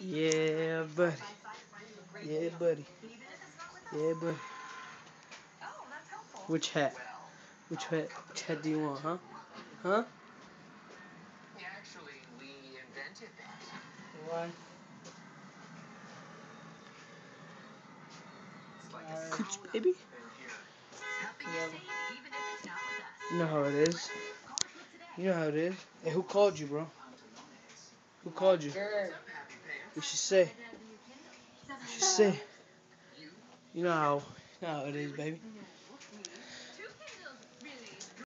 Yeah, buddy. Yeah, buddy. Yeah, buddy. Which hat? Which hat? Which hat do you want, huh? Huh? Why? Cooch, baby. Yeah. You know how it is. You know how it is. Hey, who called you, bro? Who called you? You should say. You should say. You know how it is, baby.